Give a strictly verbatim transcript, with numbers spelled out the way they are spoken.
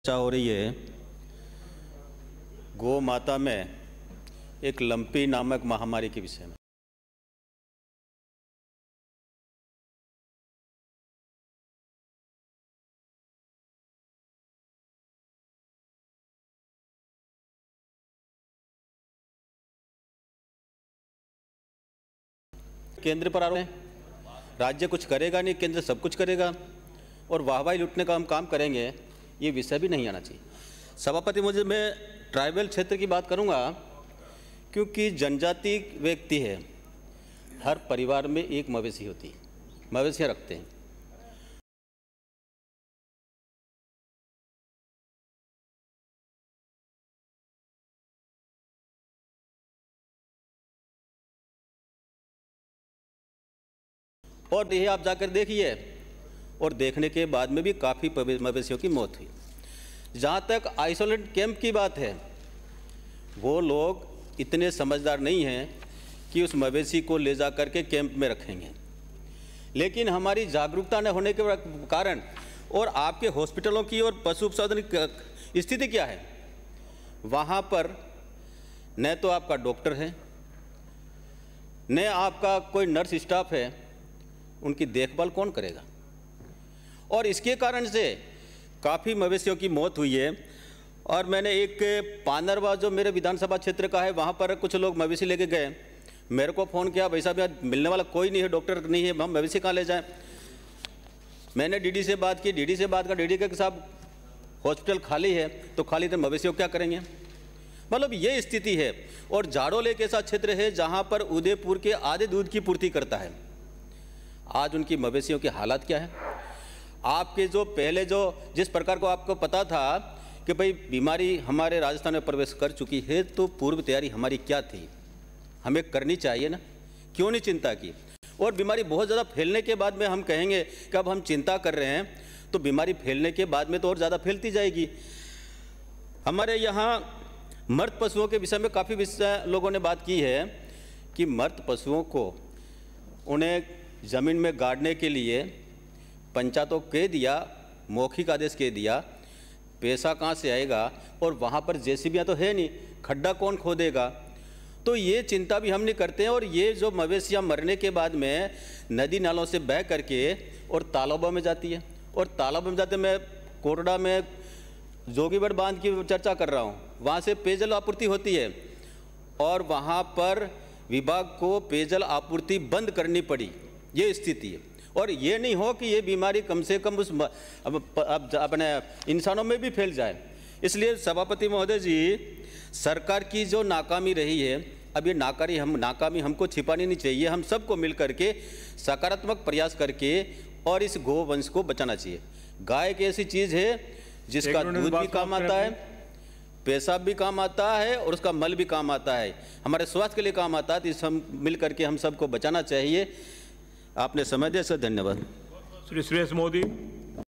चर्चा हो रही है गौ माता में एक लंपी नामक महामारी के विषय में। केंद्र पर आरोप है, राज्य कुछ करेगा नहीं, केंद्र सब कुछ करेगा और वाहवाही लूटने का हम काम करेंगे, ये विषय भी नहीं आना चाहिए। सभापति, मुझे मैं ट्राइबल क्षेत्र की बात करूंगा क्योंकि जनजाति व्यक्ति है, हर परिवार में एक मवेशी होती है, मवेशियाँ रखते हैं। और ये आप जाकर देखिए, और देखने के बाद में भी काफ़ी मवेशियों की मौत हुई। जहाँ तक आइसोलेट कैंप की बात है, वो लोग इतने समझदार नहीं हैं कि उस मवेशी को ले जा कर के कैंप में रखेंगे, लेकिन हमारी जागरूकता न होने के कारण और आपके हॉस्पिटलों की और पशु संवर्धन स्थिति क्या है, वहाँ पर न तो आपका डॉक्टर है, न आपका कोई नर्स स्टाफ है, उनकी देखभाल कौन करेगा। और इसके कारण से काफ़ी मवेशियों की मौत हुई है। और मैंने एक पानरवा जो मेरे विधानसभा क्षेत्र का है, वहाँ पर कुछ लोग मवेशी लेके गए, मेरे को फ़ोन किया, भाई साहब यहाँ मिलने वाला कोई नहीं है, डॉक्टर नहीं है, हम मवेशी कहाँ ले जाएं। मैंने डीडी से बात की, डीडी से बात कर, डीडी के साहब हॉस्पिटल खाली है, तो खाली तो मवेशियों क्या करेंगे। मतलब ये स्थिति है। और जाड़ोल एक ऐसा क्षेत्र है जहाँ पर उदयपुर के आधे दूध की पूर्ति करता है। आज उनकी मवेशियों की हालत क्या है। आपके जो पहले जो जिस प्रकार को आपको पता था कि भाई बीमारी हमारे राजस्थान में प्रवेश कर चुकी है, तो पूर्व तैयारी हमारी क्या थी, हमें करनी चाहिए ना, क्यों नहीं चिंता की। और बीमारी बहुत ज़्यादा फैलने के बाद में हम कहेंगे कि अब हम चिंता कर रहे हैं, तो बीमारी फैलने के बाद में तो और ज़्यादा फैलती जाएगी। हमारे यहाँ मर्द पशुओं के विषय में काफ़ी विषय लोगों ने बात की है कि मर्द पशुओं को उन्हें ज़मीन में गाड़ने के लिए पंचायतों कह दिया, मौखिक आदेश कह दिया, पैसा कहाँ से आएगा, और वहाँ पर जेसीबीयाँ तो है नहीं, खड्डा कौन खोदेगा। तो ये चिंता भी हम नहीं करते हैं। और ये जो मवेशियाँ मरने के बाद में नदी नालों से बह करके और तालाबों में जाती है, और तालाबों में जाते, मैं कोटड़ा में जोगीगढ़ बांध की चर्चा कर रहा हूँ, वहाँ से पेयजल आपूर्ति होती है और वहाँ पर विभाग को पेयजल आपूर्ति बंद करनी पड़ी, ये स्थिति है। और ये नहीं हो कि ये बीमारी कम से कम उस अब अपने इंसानों में भी फैल जाए। इसलिए सभापति महोदय जी, सरकार की जो नाकामी रही है, अब ये नाकारी हम नाकामी हमको छिपानी नहीं चाहिए। हम सबको मिल करके सकारात्मक प्रयास करके और इस गोवंश को बचाना चाहिए। गाय एक ऐसी चीज़ है जिसका दूध भी काम आता है, पेशाब भी काम आता है और उसका मल भी काम आता है, हमारे स्वास्थ्य के लिए काम आता है। तो इस हम मिल करके हम सबको बचाना चाहिए। आपने समय दिया सर, धन्यवाद। श्री सुरेश मोदी।